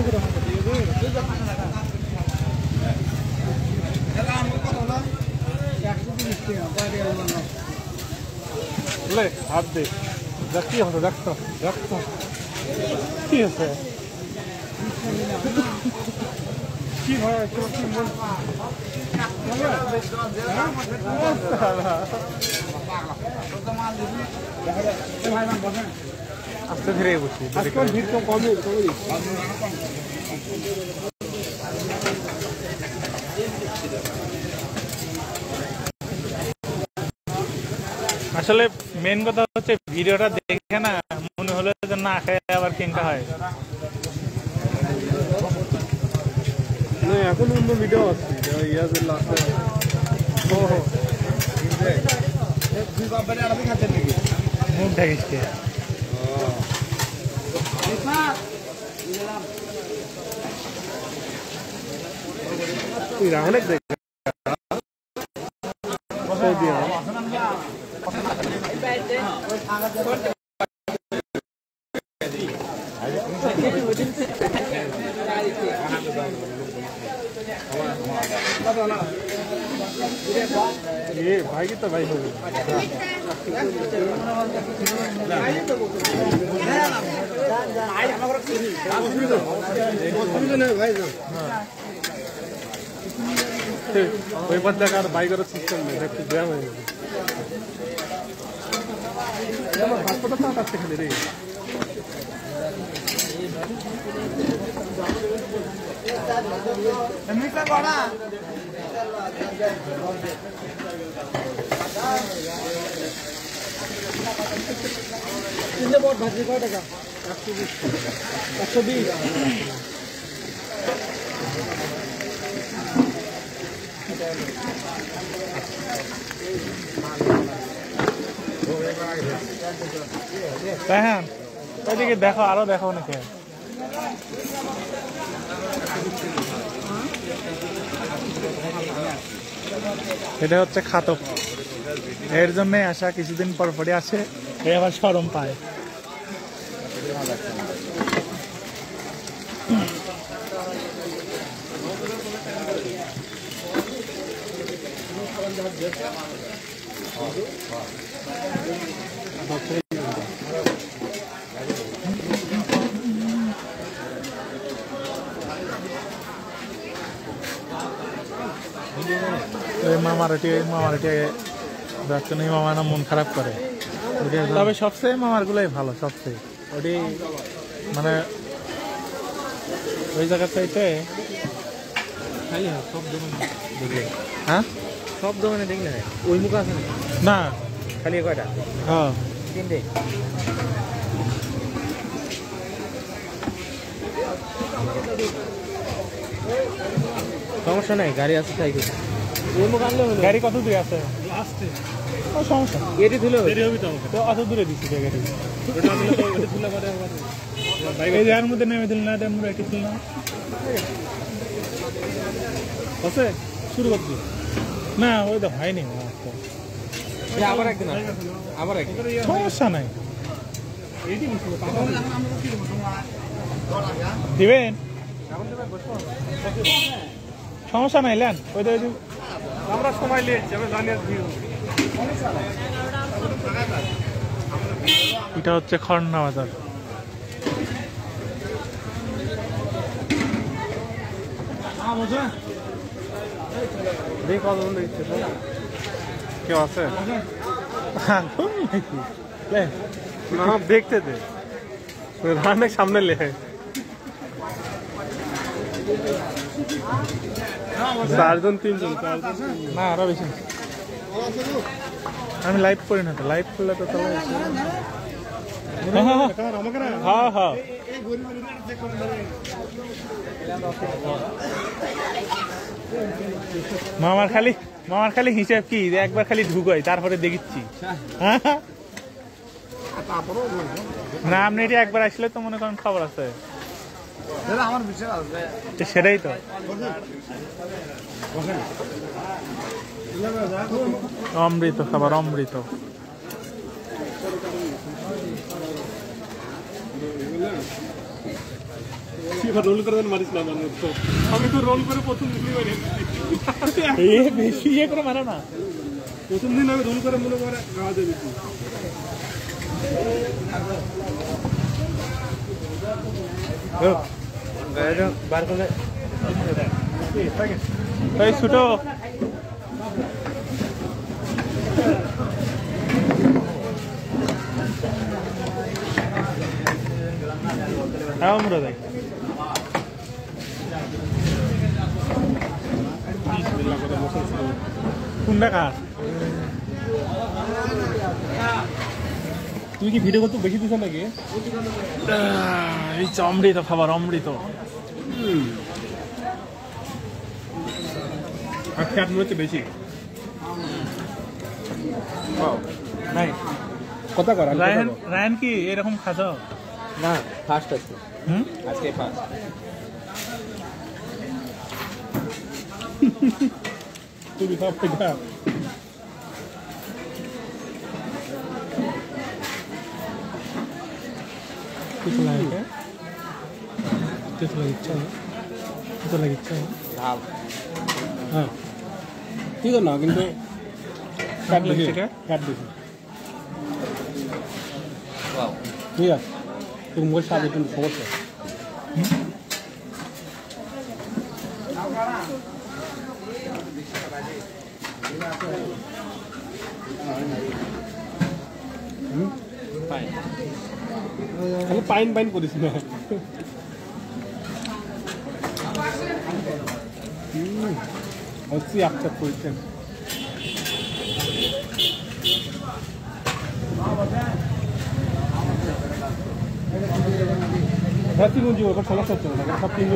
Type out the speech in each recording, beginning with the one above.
হাত দে কি হতো দেখতো দেখতো কি আছে কি হয় আস্তে ধীরে বসি ভিড় তো কমই আসলে মেন কথা হচ্ছে ভিডিওটা দেখে না মনে হলো যে না খেয়ে আবার কেঙ্কা হয় এখন অন্য ভিডিও আছে ইয়াদের লাস্টে মুখ ঢাকিস কে অনেক দেখ ये भाई की तो भाई हो गई वही बदला कार बाइक और सिस्टम में देखते जाम है हास्पिटल कहाँ करते हैं रे मिटा बड़ा बहुत भाजी कौन टका 120 হ্যাঁ ওইদিকে দেখো আরো দেখো নাকি এটা হচ্ছে খাতক এর জন্য আসা কিছুদিন পর পরে আসে আবার শরম পায় মামারটি যাচ্ছে না মামা না মন খারাপ করে তবে সবচেয়ে মামার গুলাই ভালো সবচেয়ে ওটি মানে ওই জায়গার চাইতে সব দোকানে দেখলে হ্যাঁ সব দোকানে দেখলে ওই মুখ আছে না খালি কয়টা হ্যাঁ 3টে সমস্যা নাই গাড়ি আছে তাই গাড়ি কত দূরে আছে আসতে সমস্যা এটি ধুলে তো অত দূরে দিচ্ছি গাড়ি এই জায়গার মধ্যে নেমে দিল না এটি ছিল না আছে শুরু করছি না ওই তো হয়নি আবার একদিন আবার সমস্যা নাই দিবেন সমস্যা নাই লেন ওই তো আমরা সময় নিয়েছি আমি জানি এটা হচ্ছে খড়না বাজার কেউ আছে দেখতে দে রান্নার সামনে লে চারজন তিনজন না আরো বেশি আমি লাইভ করি না তো লাইভ করলে তো হ্যাঁ হ্যাঁ মামার খালি হিসাব কি একবার খালি ঢুকাই তারপরে দেখিচ্ছি না আপনি এটি একবার আসলে তো মনে করেন খবর আছে সেটাই তো অমৃত খাবার অমৃত রোল করে মারিস না মানে তো আমি তো রোল করে প্রথম দিনই মারি এই বেশি ইয়ে করে মারে না প্রথম দিন আমি রোল করে মনে করে খাওয়া দিয়ে দিচ্ছি বার করে এই ছোট আমরা দেখ কোনটা কার তুমি কি ভিডিও করতে বেশি দিছ নাকি এই অমৃত খাবার অমৃত আর ফ্যাট মনে হচ্ছে বেশি নাই কথা কর রায়ন রায়ন কি এরকম খাস না ফার্স্ট আছে হুম আজকে ফার্স্ট তুমি সব এটা কিছু লাগে কিছু লাগিচ্ছে কিছু লাগিচ্ছে ঝাল হ্যাঁ ঠিক আছে না কিন্তু ফ্যাট বেশি থেকে? ফ্যাট বেশি ওয়াও ঠিক আছে তুমি মোর স্বাদ একটু সমস্যা খালি পাইন পাইন করিস না হচ্ছে আচ্ছা করছেন তিনজন জীবন সমস্যা হচ্ছে না সব তিনজন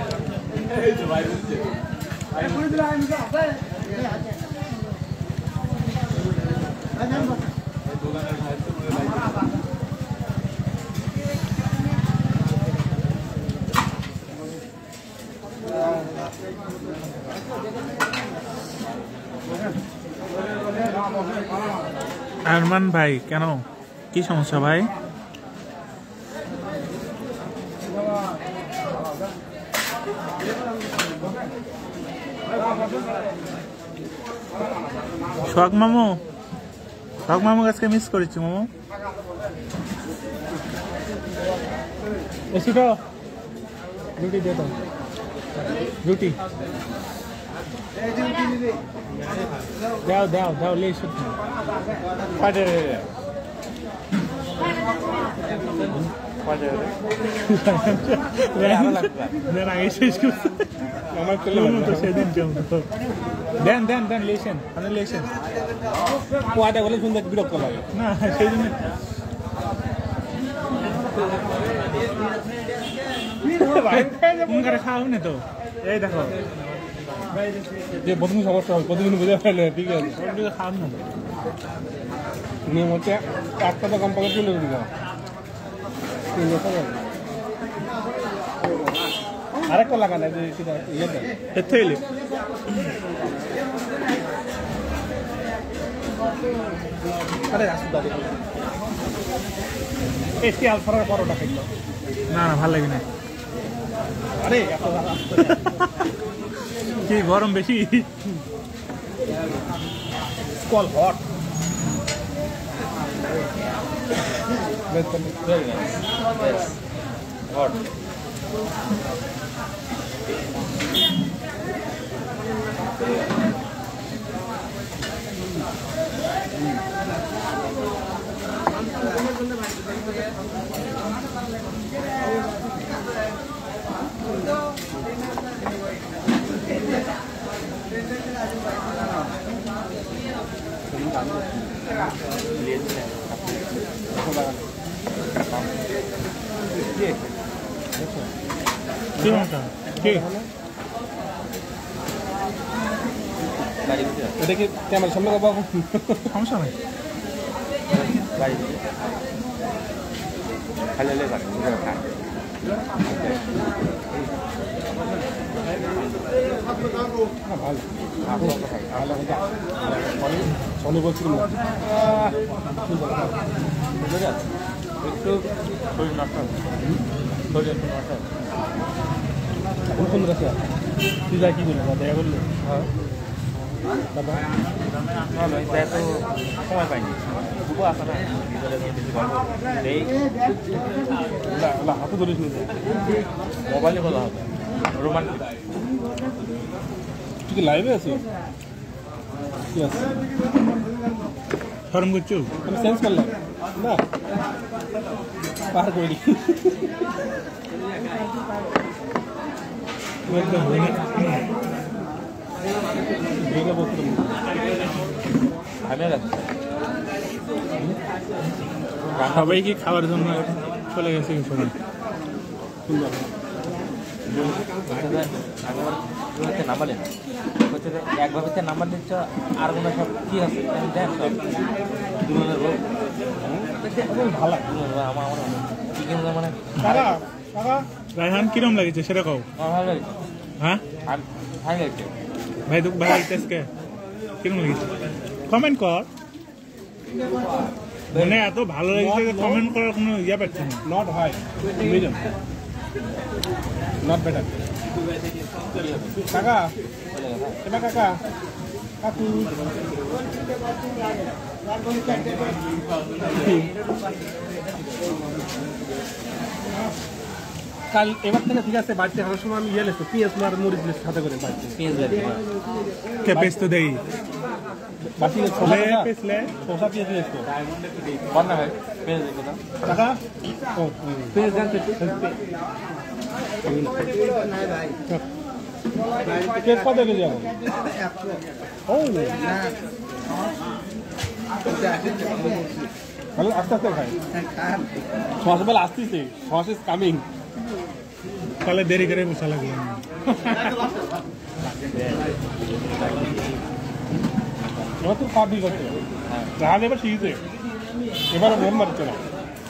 আরমান ভাই কেন কি সমস্যা ভাই সোহাগ মামু আজকে মিস করেছি মামু এসিটা ডিউটি দিয়ে দাও ডিউটি দাও দাও দাও লে এসে আমার সেদিন দেন দেন দেন লেছেন লেছেন কোয়াটা বলে শুনতে বিরক্ত লাগে না সেই জন্য খাওয়া না তো এই দেখো যে প্রথম সমস্যা হয় প্রতিদিন বুঝে ফেলে ঠিক আছে খাওয়ান না নিয়ম হচ্ছে একটা তো কম্পাকে তুলে দিল আরেকটা লাগানো যে ইয়েটা এর থেকে আরে রাসু দাদু এসটি আলফার পরোটা খাইল না না ভালো লাগে না আরে কি গরম বেশি কল hot very nice yes hot কি মশা কি এটা কি ক্যামেরা সামনে বাবু সমস্যা নাই খালি পারে ভালো সনি বলছিল একটু শরীর নষ্ট শরীর একটু নষ্ট খুব সুন্দর আছে তুই যা কি বললি দেখা করলো ভালো তো সময় পাইনি খুব আসা না ভিতরে বেশি গল্প এই হাতে ধরিস নি মোবাইলে বলা হবে রোমান্টিক তুই কি লাইভে আছিস কি আছে ফর্ম করছো আমি চেঞ্জ করলাম না পার করে দিই আমি গেছি সবাই কি খাওয়ার জন্য চলে গেছে সবাই নাম্বারলেন হচ্ছে একভাবে নাম্বার দিচ্ছ আর কোনো সব কি আছে দেন সব দুজনের রোগ ভালো আমার কি কিন্তু মানে রায়হান কিরম লাগছে সেটা কও আমার ভালো লাগছে হ্যাঁ আর ভালো লাগছে ভাই তো ভাই লাগছে কিরম লাগছে কমেন্ট কর মানে এত ভালো লাগছে কমেন্ট করার কোনো ইয়া পাচ্ছে না not high medium not better কাকা এটা কাকা কাকু কাল এবার থেকে ঠিক আছে বাড়িতে আসার সময় আমি ইয়ে লেছি পিএস আর মরিচ লেছি সাথে করে বাড়িতে পেঁয়াজ লাগছে কে পেস্ট তো দেই বাড়ি লে পেছলে শসা পিএস লেছি বল না ভাই পেঁয়াজ দেখো না কাকা ও পেঁয়াজ জানতে কেস কত কেজি এখন ও ভালো আস্তে আস্তে খাই সস বেলা আসতেছে সস ইজ কামিং তাহলে দেরি করে বসা লাগবে এবার তো খাওয়া ঠিক হচ্ছে রাহান এবার শিখেছে এবারে মন মারছে না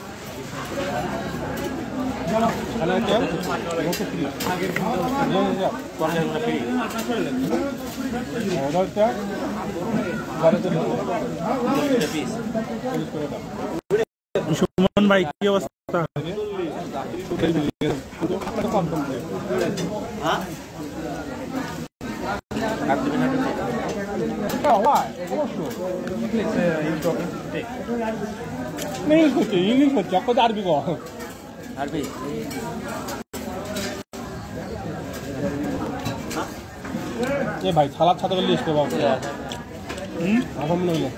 সুমন ভাই কি অবস্থা इंग्लिश করছে इंग्लिश করছে কত আরবি কো আরবি এ ভাই সালাদ সাথে করলে লিস্ট বাবু এখন মনে হইলো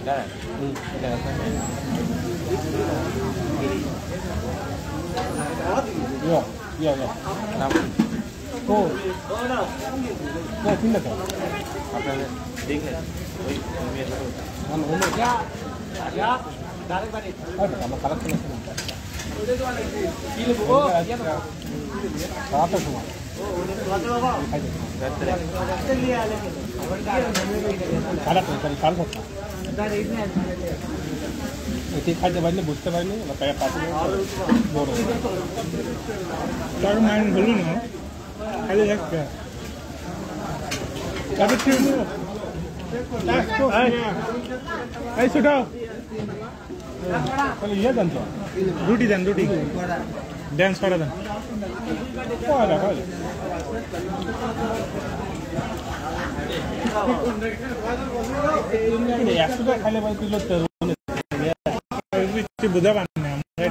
ইয়া ইয়া ইয়া নাম ও চিন্তা কর আপনারা দেখলেন ওই আমার খারাপ চলে খারাপের সময় খারাপ কাল কথা এটি খাইতে পারিনি বুঝতে পারিনি পাশে বড় তার মাইন্ড হলো না খালি একটা তারপর কি হলো এই ছোট তাহলে ইয়ে জানতো রুটি দেন রুটি ড্যান্স করা দেন একশো টাকা খাইলে পারি তুই লড়তে বোঝা পান না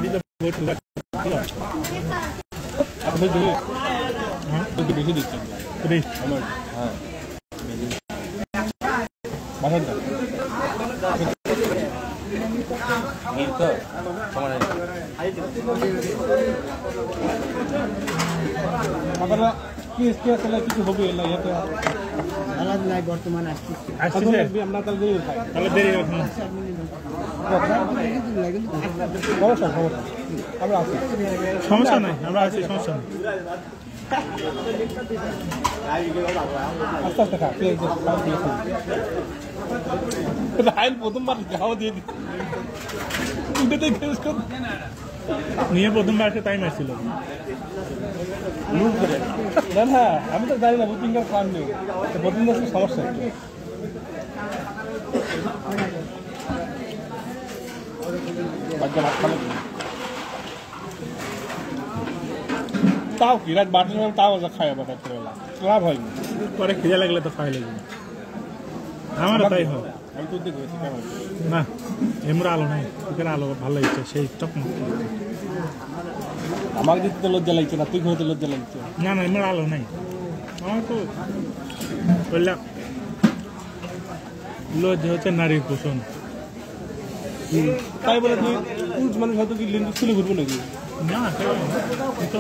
আপনি বেশি দিচ্ছেন হ্যাঁ বাসার মিল তো সমান আপনারা কি আসলে কিছু হবে না ইয়েতে আলাদা নাই বর্তমানে আসতেছে আসছে আমরা তাহলে দেরি খাই তাহলে দেরি এখন সমস্যা আমরা আছি সমস্যা নাই আমরা আছি সমস্যা নেই আস্তে আস্তে খা রায়ন প্রথমবার খাওয়া দিয়ে দিচ্ছে নিয়ে প্রথমবার এসে টাইম আসছিল না না আমি তো জানি না বুকিংকার খাওয়ার নেই প্রথম বছর সমস্যা তাও কি রাত 12টার সময় তাও খায় আবার রাত্রেবেলা লাভ হয়নি। পরে খিদে লাগলে তো খাই লাগবে, আমারও তাই হয়। আমি তো দেখেছি কেমন না এমরা আলো নাই, এখানে আলো ভালো লাগছে, সেই চকমক। আমাকে দিতে তো লজ্জা লাগছে না, তুই ঘুরতে লজ্জা লাগছে। না না এমরা আলো নাই, আমার তো বললাম লজ্জা হচ্ছে নারীর পোষণ। তাই বলে তুই পুরুষ মানুষ হয়তো কি লিঙ্গ খুলে ঘুরবো নাকি? না তো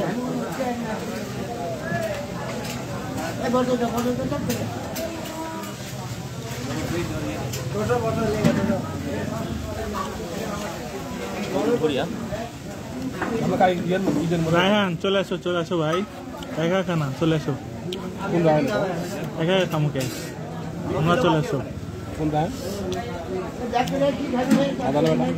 আমরা কাই ইয়ার ঈদের মধ্যে রায়হান চলে আসো ভাই, একা খানা চলে আসো, কোন রায় একা খামুকে আমরা চলে আসো। কোন রায় আদালবেলা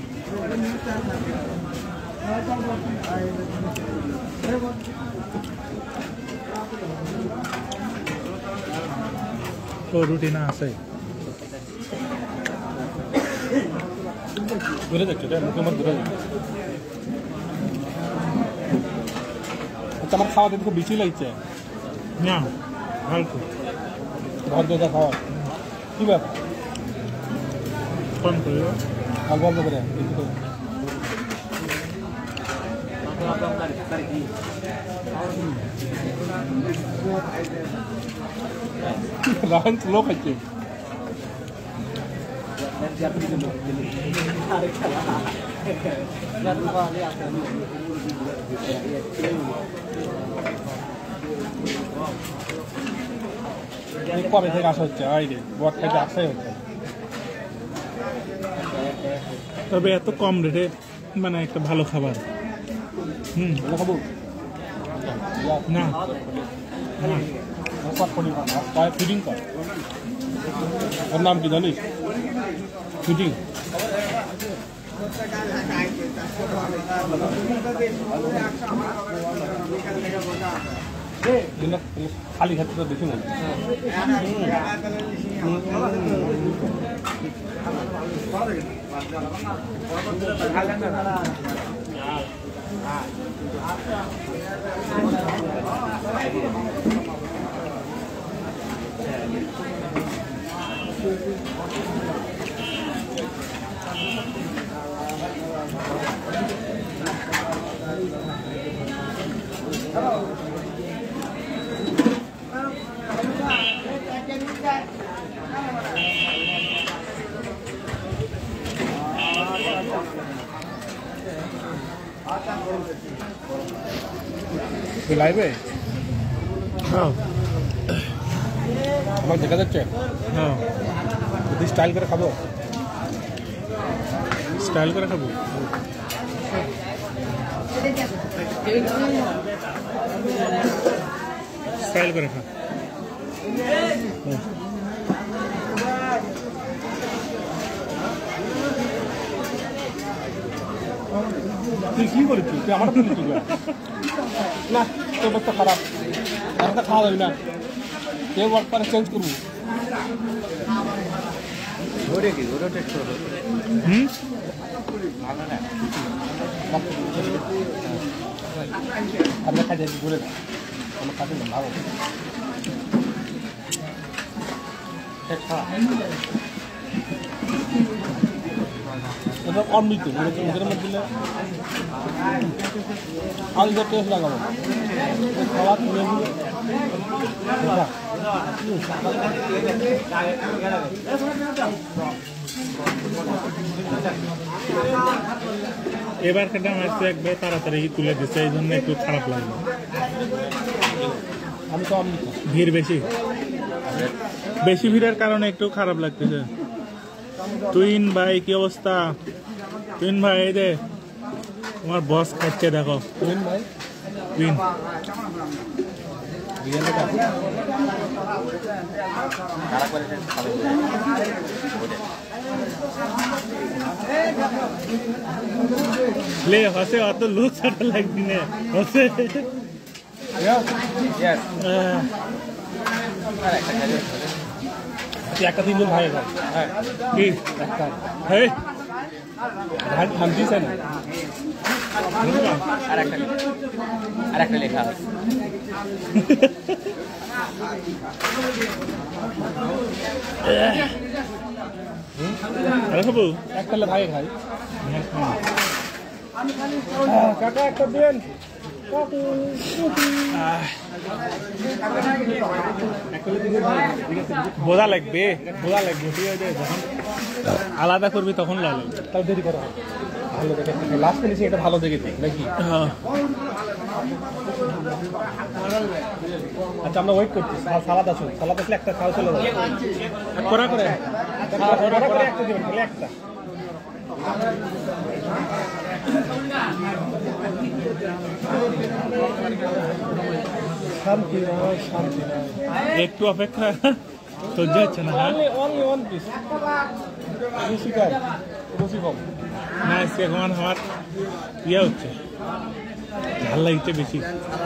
ও রুটি না আছে, ঘুরে যাচ্ছে রে, মুখে আমার ঘুরে যাচ্ছে। আচ্ছা আমার খাওয়াতে খুব বেশি লাগছে, না হালকা ঘর দিয়ে খাওয়া কি ব্যাপার কম করে অল্প অল্প করে বেশি করে। রান স্লো খাচ্ছে। কবে থেকে আসা হচ্ছে আইডে বট খাইতে আসাই হচ্ছে। তবে এত কম রেটে মানে একটা ভালো খাবার। ভালো খাবো না ফিডিং কর, ওর নাম কি জানিস? ফিডিং খালি খাতে তো বেশি মনে লাইভে আমার দেখা যাচ্ছে। যদি স্টাইল করে খাবো, স্টাইল করে খাবো, স্টাইল করে খা। তুই কি করেছিস? তুই আমার তো নিচ্ছিস না, তোর অবস্থা খারাপ, একটা খাওয়া যাবে না, কেউ ওয়ার্ক করে চেঞ্জ করবো। আমরা খাই যাচ্ছি ঘুরে আমার কাছে ভালো এটা অমৃত মুখের মধ্যে দিলে আলু টেস্ট লাগাবো খাওয়া তুলে দিলে এবার কেটে আমার তো একবার তাড়াতাড়ি তুলে দিচ্ছে, এই জন্য একটু খারাপ লাগলো। আমি তো অমৃত ভিড় বেশি ভিড়ের কারণে একটু খারাপ লাগতেছে। তুইন ভাই কি অবস্থা? তুইন ভাই এই দে তোমার বস খাচ্ছে দেখো। তুহিন ভাই তুইন ले हसे अत लोग सारा लगती ने हसे একটা তিনজন ভাই কি हे ধান দিছে না আর একটা লেখা আছে খাবো একটা ভাই খাই কাকা একটা দেন বোঝা লাগবে ঠিক আছে যখন আলাদা করবি তখন লাগবে তাও দেরি করা ভালো দেখে লাস্ট ফিনিশিং এটা ভালো দেখে নাকি আচ্ছা আমরা ওয়েট করছি সালাদ আসুন সালাদ আসলে একটা খাওয়া চলে যাবে করা করে একটা দেবেন তাহলে একটা শান্তি নয় শান্তি নয় একটু অপেক্ষা সহ্য হচ্ছে না হ্যাঁ অনলি ওয়ান পিস রুচিকার রুচি কম না আজকে এখন আমার ইয়ে হচ্ছে ভাল লাগছে বেশি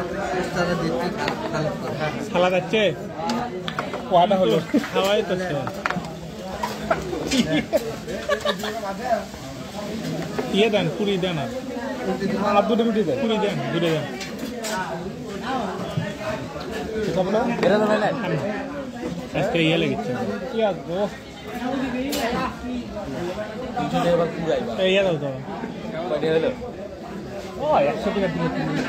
সালাদ আছে কয়টা হলো খাওয়াই তো ইয়ে দেন পুরি দেন আর দুটো রুটি দেন পুরি দেন দূরে দেন খাবো না এটা তো ভাই আজকে ইয়ে লেগেছে কি আসবো এবার পুরাইবা ইয়ে দাও তো কয়টা হলো ও 100 টাকা দিয়ে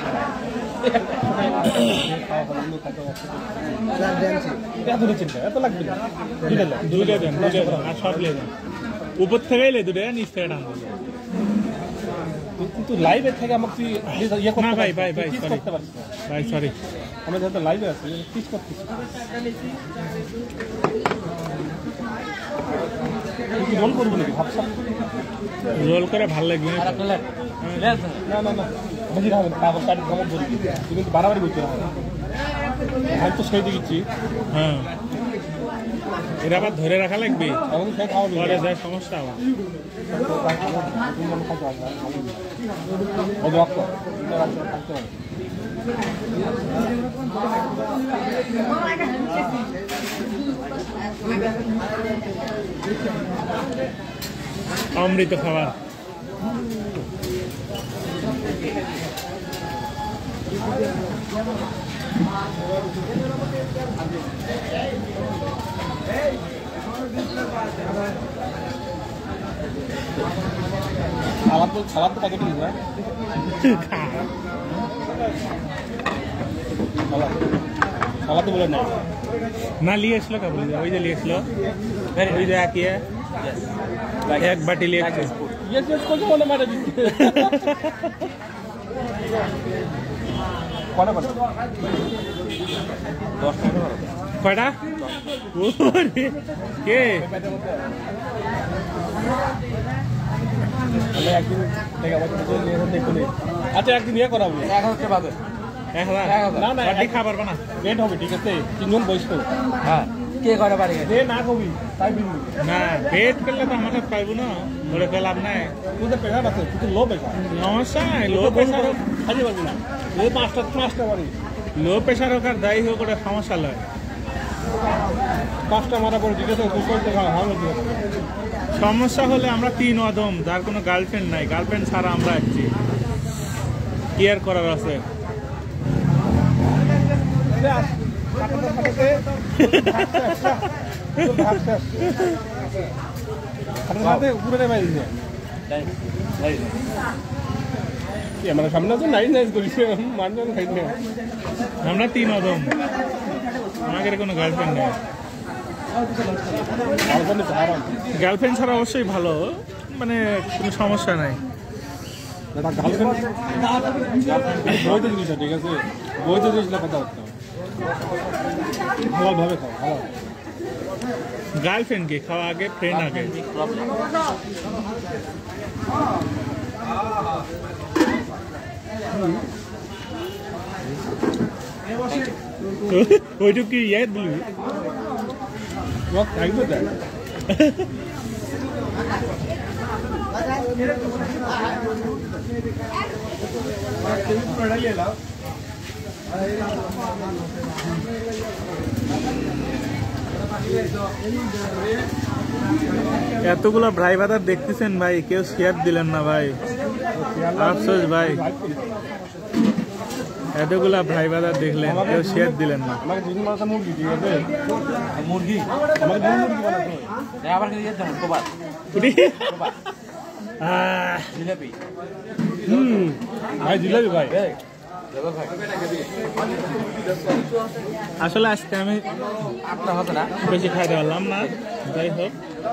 এত চিন্তা এত লাগবে না দুটো দেন আর সব লে দেন উপর থেকে এলে দুটো নিচ থেকে টান কিন্তু লাইভের থেকে আমাকে তুই ইয়ে করতে না ভাই, ভাই, ভাই, কিস sorry. করতে পারছিস না ভাই সরি আমরা যেহেতু লাইভে আছি কিস করতেছি তুই কি রোল করবো নাকি ভাবসাব রোল করে ভাল লাগবে না আর একটা লেখ না না না বেশি হবে না কাগজ কাটি কামড় ধরি তুই কিন্তু বাড়াবাড়ি করতে হবে আমি তো সেই দিচ্ছি হ্যাঁ এরা আবার ধরে রাখা লাগবে এখন সেই খাওয়া পরে যায় সমস্যা আবার অমৃত খাবার সালাদ তো কত দিন না সালাদ বলে না না লিয়ে আসলো কা বলি ওই যে লিয়ে আসলো ওই যে একই এক বাটি লিয়ে আসছে ইয়েস ইয়েস করছে মনে মারা দিচ্ছে কটা বাটি 10 টাকা করো কয়টা ওরে কে আমি একদিন থেকে আমাকে নিয়ে দেখুন আচ্ছা একদিন ইয়ে করাবো 1000 পাবে 1000 না, না, বাটি খাবার বানা রেট হবে ঠিক আছে তিনজন বয়স্ক হ্যাঁ কে কয়টা বাড়ি গেছে রে না কবি তাই বিনবি না পেট করলে তো আমাকে পাইবো না ধরে তো লাভ নাই তুই তো প্রেশার আছে তুই তো লো প্রেশার সমস্যা নাই লো প্রেশার হোক খাইতে পারবি না এই পাঁচটা বাড়ি লো প্রেশার হোক আর দায়ী হোক ওটা সমস্যা লয় 5টা মারা পরে ঠিক আছে তুই করতে ভালো সমস্যা হলে আমরা 3 অদম যার কোনো গার্লফ্রেন্ড নাই গার্লফ্রেন্ড ছাড়া আমরা আছি কেয়ার করার আছে উপরে বাইরে মানে সামনে তো নাইস নাইস করিস মানুষজন খাইতে আমরা 3 অদম আমাদের কোনো গার্লফ্রেন্ড নেই গার্লফ্রেন্ড ছাড়া অবশ্যই ভালো মানে কোনো সমস্যা নাই বৈধ জিনিস ঠিক আছে বৈধ জিনিস কথা হচ্ছে ভালোভাবে খাও ভালো গার্লফ্রেন্ডকে খাওয়া আগে ফ্রেন্ড আগে ওইটুকু কি ইয়ে বলবি থাকবে দেখ এতগুলো ভাই বাজার দেখতেছেন ভাই, কেউ শেয়ার দিলেন না ভাই, আফসোস ভাই। এতগুলা ভাই বাজার দেখলেন, কেউ শেয়ার দিলেন না। আমাকে দুদিন মাথা মুরগি ঠিক আছে, মুরগি আমাকে দুদিন মুরগি বানাতে আবার কিন্তু ইয়ে দেবো কোবার জিলাপি। ভাই জিলাপি ভাই। আসলে আজকে আমি আপনার হতো না বেশি খাইতে পারলাম না, যাই হোক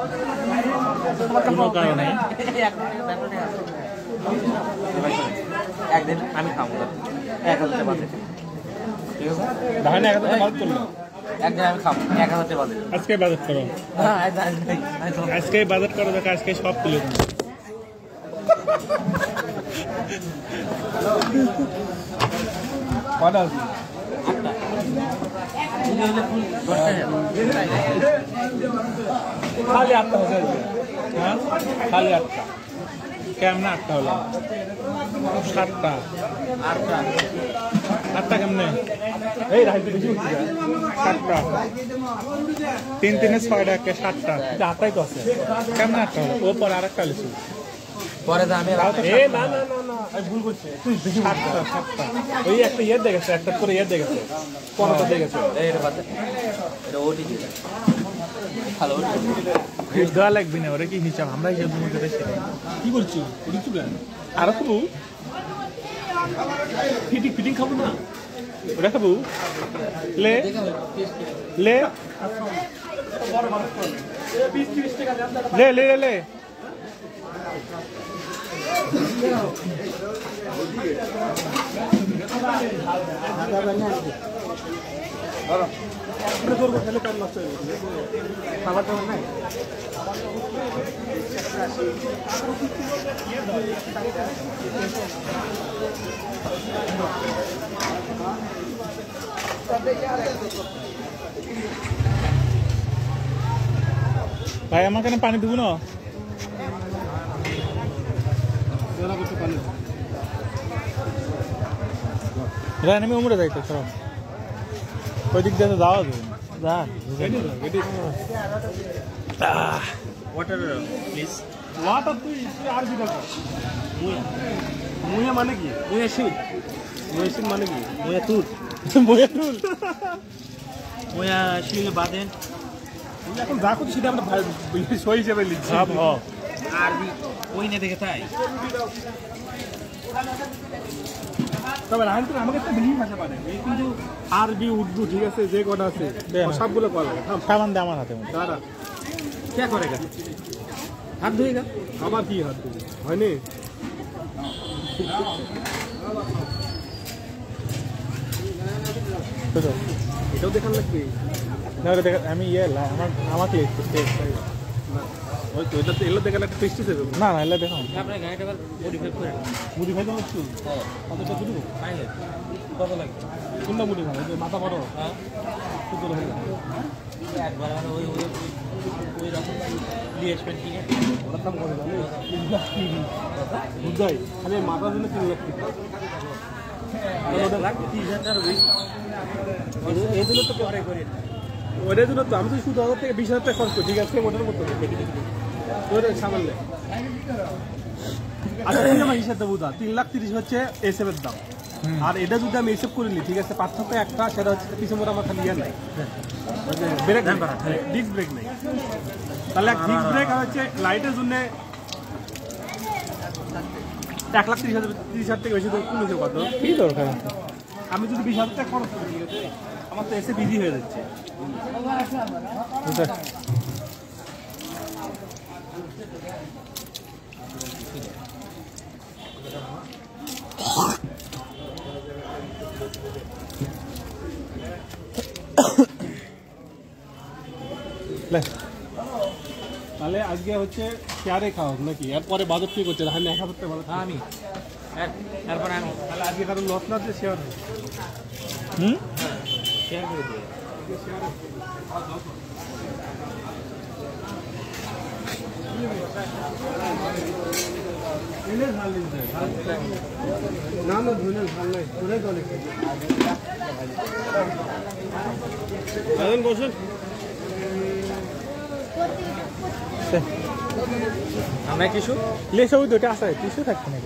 কোনো কারণে। একদিন আমি খাবো 1000 বাজে, ঠিক আছে? ভাই না একটা বাদ করলো। একদিন আমি খাবো 1000 বাজে। আজকে বাজেট করো, আজকে বাজেট করো, দেখো আজকে সব তুলে দেবো। কটা আছে? খালি 8টা হচ্ছে আজকে। হ্যাঁ খালি 8টা। কেমনে 8টা হলো? 7টা। 8টা কেমনে? এই রাইতে বেশি উঠছে। 7টা। 3 3 6টা, 7টা। 8টাই তো আছে। কেমনে 8টা হলো? ও পরে আরেকটা লিখছি। পরে তো আমি এ না না না না, আমি ভুল করছি। তুই বেশি 7টা। ওই একটা ইয়ে দেখেছে, একটা করে ইয়ে দেখেছে। 15টা দেখেছে। এটা বাজে, এটা ওটি কি ভালো দেওয়া লাগবে না, ওরা কি হিসাব, আমরা হিসাব মধ্যে রেখে কি করছি? কিছু কেন? আর খাবো, ফিটিং খাবো না। ওরা খাবো, লে লে লে লে লে লে ভাই আমার কেন পানি দিব না? আমি উমরে যাইতো সব ওই দিক দিয়ে যাওয়া যাবে যা ওয়াটার প্লিজ। ওয়াটার তুই আর কি দেখো? মুয়া মানে কি? মুয়ে শুট, মুয়াশিন মানে কি? মুয়ে তুল, বইয়া টুল মুয়া শিল বাদেন এখন যা করছি সেটা আমরা সই হিসেবে লিখছি। সব হ আর ওই না দেখে তাই তবে রাহান তুমি আমাকে একটা বেশি ভাষা পারে, এই কিন্তু আরবি উর্দু ঠিক আছে যে কটা আছে সবগুলো করা লাগে। সাবান দে আমার হাতে মধ্যে দাদা কে করে গা হাত ধুয়ে গা আবার কি হাত দিবি? হয়নি এটাও দেখান লাগবে না, ওটা আমি আমাকে লিখতে না? ওই তো এটা তো এগুলো দেখালে একটা টেস্টি দেবে। না না এলে দেখো আপনার গাড়িটা আবার মডিফাই করে মুড়ি খাইতে পারছো? হ্যাঁ কতটা দুটো ফাইনাল কত লাগে? কোনটা মুড়ি খাবে? যে মাথা বড় হ্যাঁ কত হয়ে যায়? একবার মানে ওই ওই ওই রকম ডিএসপি ঠিক আছে ওটার দাম কত জানো? 3 লাখ 30 বুঝাই খালি মাথার জন্য 3 লাখ 30। 1,30,000 এই দিলে তো পরে করে ওটার জন্য তো আমি তো শুধু 1000 থেকে 20,000 টাকা খরচ করি, ঠিক আছে? ওটার মতো ওটা সামান নেই। আচ্ছা ঠিক আছে, হিসাব দেবো 3 লাখ 30 হচ্ছে এসএফ এর দাম। আর এটা যদি আমি এসএফ করে নিই, ঠিক আছে, পার্থক্য একটা, সেটা হচ্ছে পিছনে মোড় আমার খালি ইয়ার নাই, ব্রেক ডিস্ক ব্রেক নেই। তাহলে ডিস্ক ব্রেক হচ্ছে লাইটের জন্য 1,30,000 থেকে বেশি কোনো কত কি দরকার আছে? আমি যদি 20,000 টাকা খরচ করি, ঠিক আছে, আমার তো এসে বিজি হয়ে যাচ্ছে। তাহলে আজকে হচ্ছে শেয়ারে খাওয়া নাকি? এরপরে বাজেট কি করছে? তাহলে 1,000 টাকা বাজেট। আমি তারপরে আমি তাহলে আজকে কারণ লস না যে শেয়ার হয়। হুম শেয়ার করে দিই না না ধুনে ভাল নাই, ধুনে তো অনেক বসুন। আছে আমরা কিছু লেসে ওই দুটো আছে কিছু থাকছে নাকি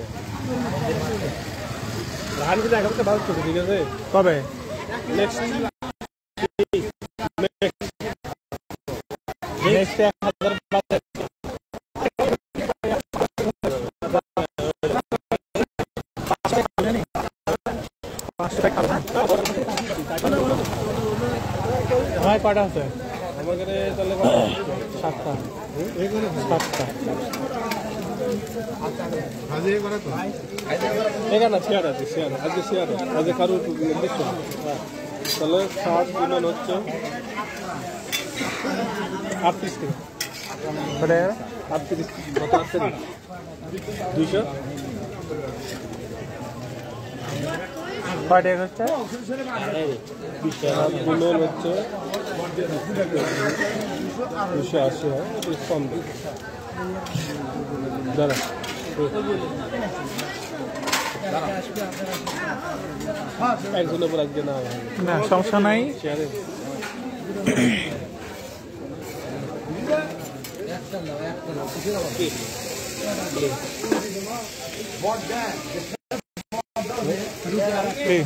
ধান কিন্তু এখন ভালো চলছে ঠিক আছে কবে নেক্সট নেক্সট 1000 বাজে আমার কটা আছে আমার কাছে তাহলে 7টা এখানে শেয়ার আছে শেয়ার আজকে শেয়ার আজকে কারোর নির্দিষ্ট না। তাহলে 60 গুণন হচ্ছে 38 টাকা কটা 38 কত আছে 200 কয়টা হচ্ছে গুণন হচ্ছে 280 হয় একটু কম দিই দাঁড়া একজনের উপর একজন না সমস্যা নাই শেয়ারে কি?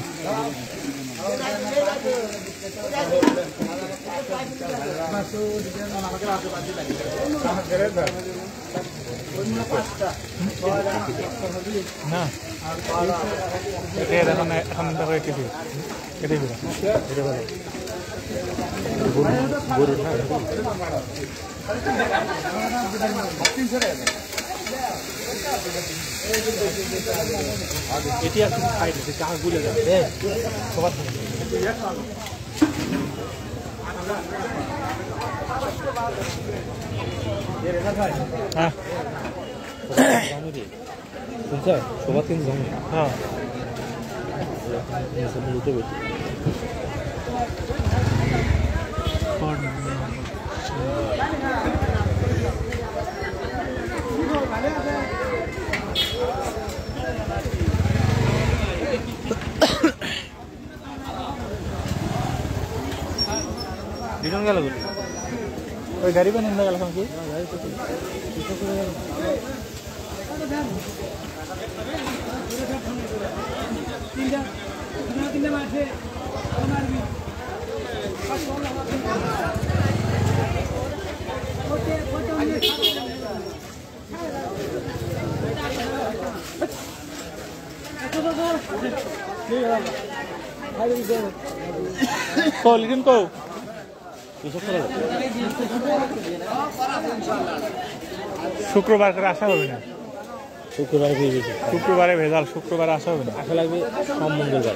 না এখন এখন দেখো কেটে দিবে এটি আর তুমি খাই দিচ্ছে চা গুলে যাবে সবার হ্যাঁ সবার 3 জন হ্যাঁ দুজন গেল ওই গাড়ি বানিয়ে গেল এখন কি লিখিন কো শুক্রবার করে আসা হবে না শুক্রবার পেয়ে গেছি শুক্রবারে ভেজাল শুক্রবারে আসা হবে না আসা লাগবে সব মঙ্গলবার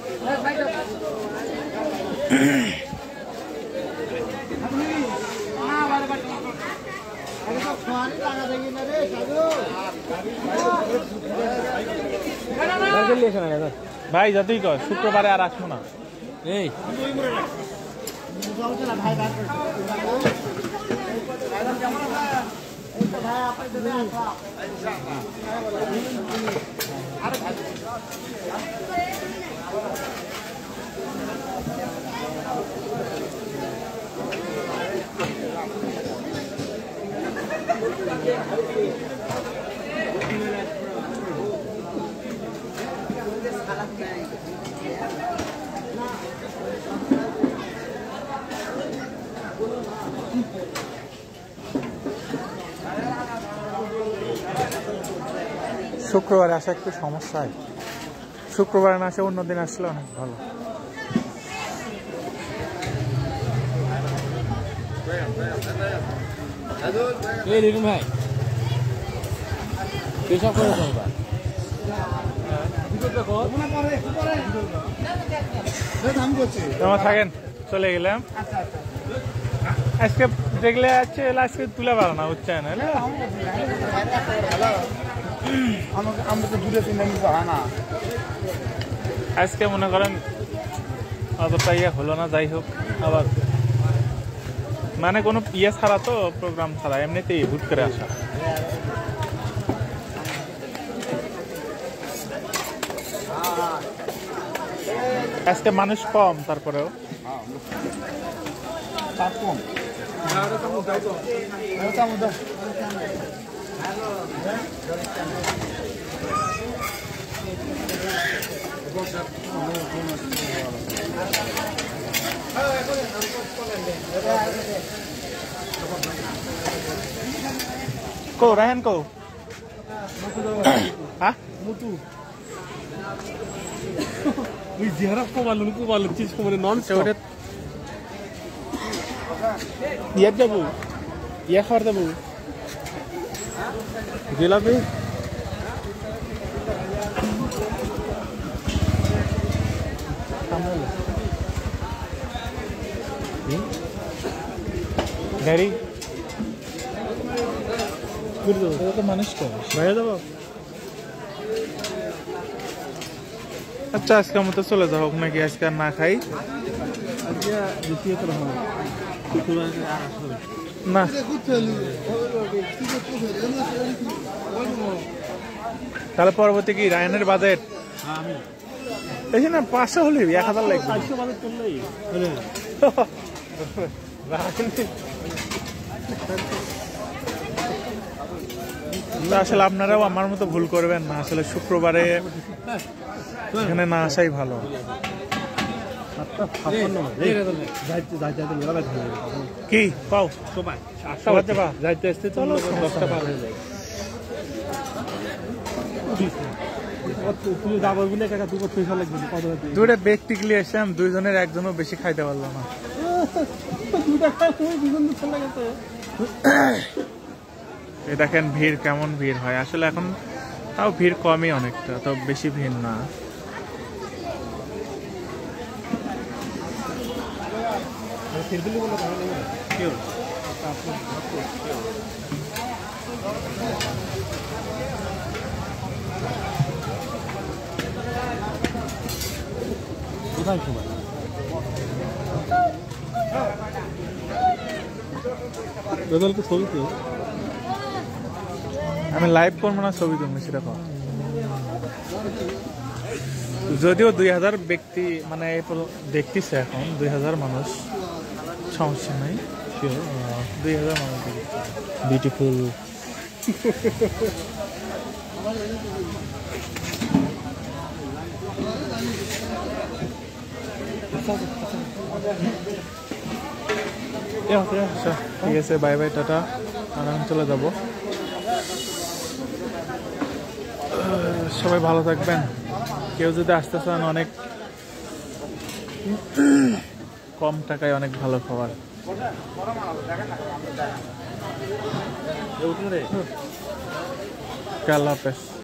ভাই যতই কর শুক্রবারে আর আসবো না এই শুক্রবারে আসা একটু সমস্যা হয় শুক্রবারে না আসে অন্যদিন আসলে অনেক ভালো এই দেখুন ভাই পেশাব করে চলবা তোমার থাকেন চলে গেলাম আজকে দেখলে আছে আজকে তুলে পারো না উচ্চায় না আজকে মনে করেন অতটা ইয়ে হলো না যাই হোক আবার মানে কোনো ইয়ে ছাড়া তো প্রোগ্রাম ছাড়া এমনিতেই হুট করে আসা আজকে মানুষ কম তারপরেও কো রায়হান কো হ্যাঁ মুতু ওই জিহারা কোবালু চিজ কোবালু নন স্টপ ইয়ে যাবো ইয়ে খাবার যাবো জিলাপি গাড়ি তো মানুষ কম ভাইয়া যাবো আচ্ছা আজকের মতো চলে যাও নাকি আজকে আর না খাই আজকে দ্বিতীয় তো হবে না তাহলে পরবর্তী কি রায়নের বাজেট আমি এই না 500 হলে 1000 লাগবে 400 বাজে করলেই হলে না, আসলে আপনারাও আমার মতো ভুল করবেন না আসলে শুক্রবারে এখানে না আসাই ভালো কি পাও সবাই 8টা বাজে বা যাইতে আসতে চলো 10টা পার হয়ে যায় তুই যাবো বলে কাকা তুই পয়সা লাগবে কত দুটো বেগ টিকলি এসে আমি দুইজনের একজনও বেশি খাইতে পারলো না এই দেখেন ভিড় কেমন ভিড় হয় আসলে এখন তাও ভিড় কমই অনেকটা তো বেশি ভিড় না ছবি তো আমি লাইভ করবো না ছবি তুলবো সেটা কর। যদিও 2000 ব্যক্তি মানে দেখতেছে এখন 2000 মানুষ সমস্যা নাই 2000 মানুষ বিউটিফুল ঠিক আছে বাই বাই টাটা আর আমি চলে যাবো সবাই ভালো থাকবেন কেউ যদি আসতে চান অনেক কম টাকায় অনেক ভালো খাবার আল্লাহ হাফেজ